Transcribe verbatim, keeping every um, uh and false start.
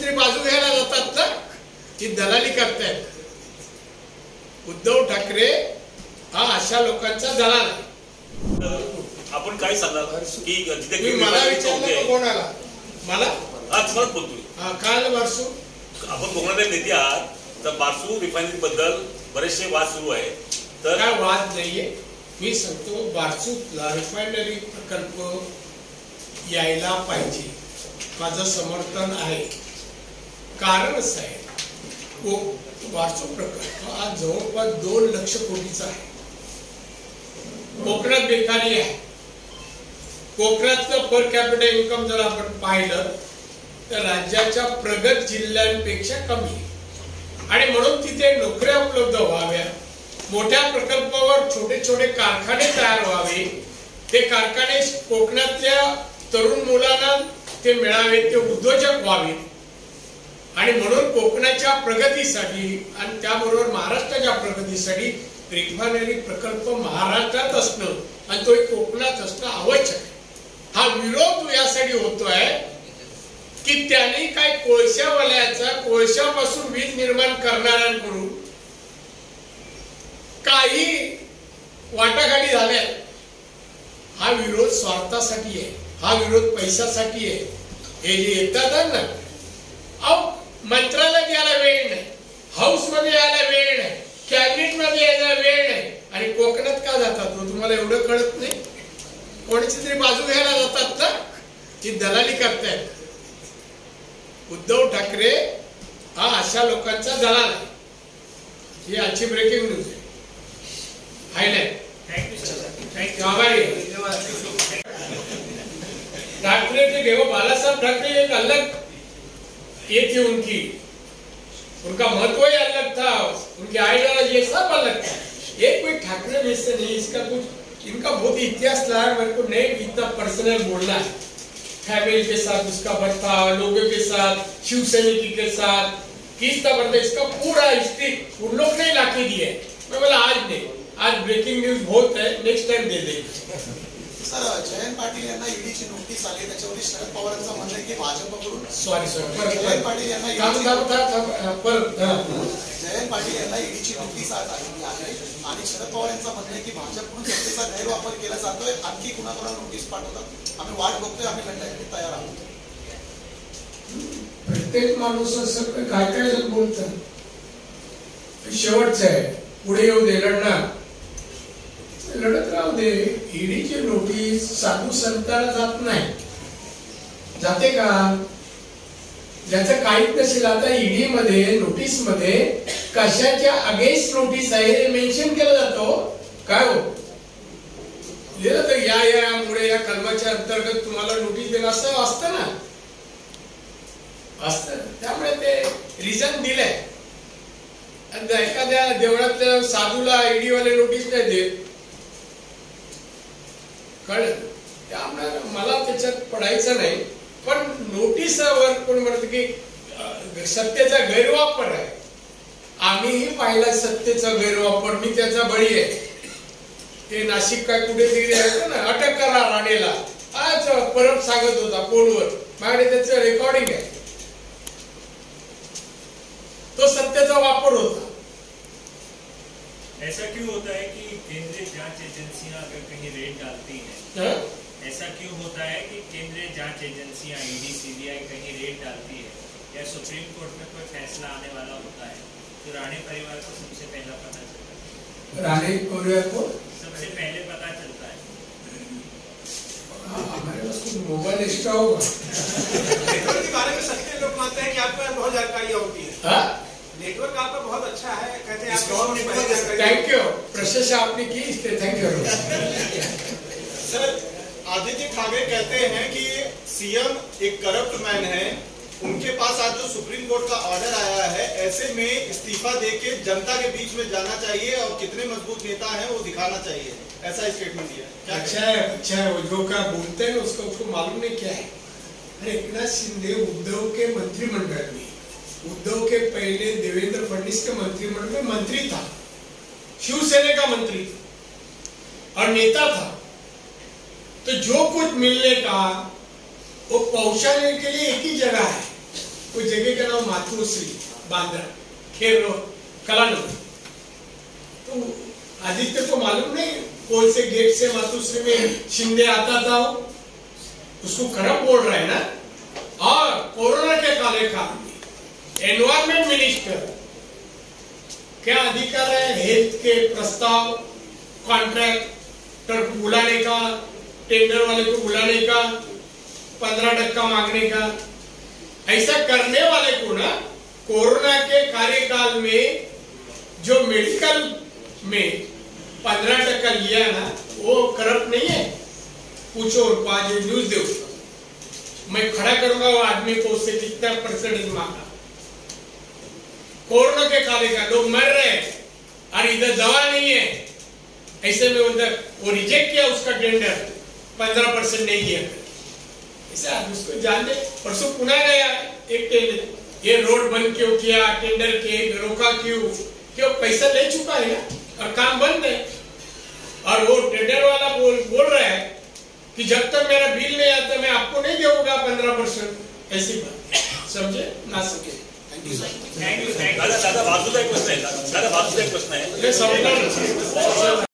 तरी बाजू घ्यायला जातात ना, ती दलाली करतायत. उद्धव ठाकरे हा अशा लोकांचा दलाल आहे. आपण काय सांगाल की जिथे मला विचारलं कोणाला, मला आज परत बोलतोय काल बारसू, आपण कोकणातले नेते आहात, तर बारसू रिफायनरी बद्दल बरेचसे वाद सुरू आहे. तर काय वाद नाहीये, मी सांगतो बारसू रिफायनरी प्रकल्प यायला पाहिजे, माझं समर्थन आहे. कारण असं आहे, बारसू प्रकल्प आज जवळपास दोन लक्ष कोटीचा आहे. कोकणात बेकारी आहे. कोकणातलं पर कॅपिटल इन्कम जर आपण पाहिलं तर राज्याच्या प्रगत जिल्ह्यांपेक्षा कमी आहे. आणि म्हणून तिथे नोकऱ्या उपलब्ध व्हाव्या, मोठ्या प्रकल्पावर छोटे छोटे कारखाने तयार व्हावे, ते कारखाने कोकणातल्या तरुण मुलांना ते मिळावे, ते उद्योजक व्हावे. आणि म्हणून कोकणाच्या प्रगतीसाठी आणि त्याबरोबर महाराष्ट्राच्या प्रगतीसाठी रिफायनरी प्रकल्प महाराष्ट्रात असणं आणि तो कोकणात असणं आवश्यक आहे. हा विरोध यासाठी होतोय की त्यांनी काय कोळशा वलयाचा, कोळशापासून वीज निर्माण करणाऱ्यांकडून काही वाटाघाटी झाल्या. हा विरोध स्वार्थासाठी आहे, हा विरोध पैशासाठी आहे. हे जे येतात ना, अहो मंत्रालयात यायला वेळ नाही, हाऊस मध्ये यायला वेळ नाही, कॅबिनेट मध्ये यायला वेळ नाही, आणि कोकणात का जातात तुम्हाला एवढं कळत नाही? कोणाची तरी बाजू घ्यायला जातात ना, ती दलाली करतायत. उद्धव ठाकरे हा अशा लोकांचा दलाल आहे. ही आजची ब्रेकिंग न्यूज आहे. हायलाइट. Thank you sir. थँक्यू. आभारी. ठाकरे थे देखो, बालासाहब ठाकरे एक अलग ये थी उनकी, उनका महत्व ही अलग था, उनकी आइडियोलॉजी सब अलग था. ये कोई ठाकरे जैसे नहीं, इसका कुछ इनका बहुत इतिहास रहा है. मेरे को नहीं इतना पर्सनल बोलना है. फैमिली के साथ उसका बर्ताव, लोगों के साथ, शिव सैनिकी के साथ किस तरह बढ़ता, इसका पूरा हिस्ट्री उन लोग ने लाके दिया है. मैं बोला आज नहीं, आज ब्रेकिंग न्यूज बहुत है, नेक्स्ट टाइम दे देंगे. सर, जयंत पाटील यांना ईडीची नोटीस आली, त्याच्यावर शरद पवारांचं म्हणणं आहे की भाजपकडून सॉरी सॉरी जयंत पाटील यांना जयंत पाटील यांना ईडीची नोटीस आज आलेली आहे आणि शरद पवार यांचं म्हणणं आहे की भाजपकडून सत्तेचा गैरवापर केला जातोय, आणखी कुणाकुणा नोटीस पाठवतात, आम्ही वाट बघतोय, आम्ही लढण्यासाठी तयार आहोत. प्रत्येक माणूस असं काय काय बोलतात. शेवटचं आहे, पुढे येऊ दे, लढणार लढत राहू दे. ईडीची नोटीस साधू संतांना जात नाही, जाते का? ज्याचं काहीच नसेल. आता ईडी मध्ये नोटीस मध्ये कशाच्या अगेन्स्ट नोटीस आहे हे मेन्शन केलं जातं. काय हो लिहिलं तर या यामुळे या कलमाच्या अंतर्गत तुम्हाला नोटीस देणं असं असतं ना, असतं. त्यामुळे ते रिझन दिलंय. एखाद्या देवळातल्या साधूला ईडी वाले नोटीस नाही देत, कळलं? त्यामुळे मला त्याच्यात पडायचं नाही. पण नोटीसवर कोण म्हणत की सत्तेचा गैरवापर आहे. आम्हीही पाहिला सत्तेचा गैरवापर, मी त्याचा बळी आहे. ते नाशिक काय कुठेतरी ना, अटक करा राणेला, आज परत सांगत होता फोनवर, माझ्याकडे त्याचं रेकॉर्डिंग आहे. तो सत्तेचा वापर होता. ऐसा क्यों होता है कि केंद्रीय जांच एजेंसियां अगर कहीं रेड डालती हैं, ऐसा क्यों होता है कि केंद्रीय जांच एजेंसियां ईडी सीबीआई कहीं रेड डालती है या सुप्रीम कोर्ट में कोई फैसला आने वाला होता है तो राणे परिवार को सबसे पहला पता चलता है? राणे परिवार को सबसे पहले पता चलता है. हमारे पास कुछ मोबाइल एक्स्ट्रा होगा. नेटवर्क के बारे में सच्चे लोग मानते हैं कि आपके पास बहुत जानकारियां होती है. नेटवर्क आपका बहुत अच्छा है, कहते हैं आप. Thank you. प्रशंसा आपने की, इसके thank you. Sir, Aditya Thackeray कहते हैं कि सीएम एक करप्ट मैन है, उनके पास आज जो सुप्रीम कोर्ट का ऑर्डर आया है, ऐसे में इस्तीफा देके जनता के बीच में जाना चाहिए और कितने मजबूत नेता हैं वो दिखाना चाहिए, ऐसा स्टेटमेंट दिया. अच्छा है, अच्छा है. वो जो क्या बोलते हैं उसका उसको मालूम नहीं क्या है. अरे एकनाथ शिंदे उद्धव के मंत्रिमंडल में, उद्धव के पहले देवेंद्र फडणवीस के मंत्रिमंडल में मंत्री था, शिवसेना का मंत्री था और नेता था. तो जो कुछ मिलने का वो पहुंचाने के लिए एक ही जगह है, उस जगह का नाम मातुश्री बांद्रा खेर रोड कलानगर। तो आदित्य को मालूम नहीं कौन से गेट से मातुश्री में शिंदे आता था, उसको खराब बोल रहा है ना। और कोरोना के काले काल में एनवायरमेंट मिनिस्टर क्या अधिकार है हेल्थ के प्रस्ताव कॉन्ट्रैक्टर को बुलाने का, टेंडर वाले को बुलाने का, पंद्रह टक्का मांगने का। ऐसा करने वाले को ना कोरोना के कार्यकाल में जो मेडिकल में पंद्रह टक्का लिया ना वो करप्ट नहीं है। पूछो उनको, आज न्यूज दो, मैं खड़ा करूंगा वो आदमी को उससे कितना परसेंटेज मांगा। कोरोना के काले का लोग मर रहे हैं और इधर दवा नहीं है, ऐसे में उधर वो रिजेक्ट किया उसका टेंडर, पंद्रह परसेंट नहीं दिया। ऐसा आदमी उसको जान दे। परसों पुनः गया एक टेंडर, ये रोड बंद क्यों किया, टेंडर के रोका क्यों, क्यों पैसा ले चुका है ना और काम बंद है। और वो टेंडर वाला बोल बोल रहा है कि जब तक मेरा बिल नहीं आता मैं आपको नहीं दूंगा पंद्रह परसेंट। ऐसी बात समझे ना सके। दादा दादा बाजूला एक प्रश्न आहे दादा बाजूला एक प्रश्न आहे संपला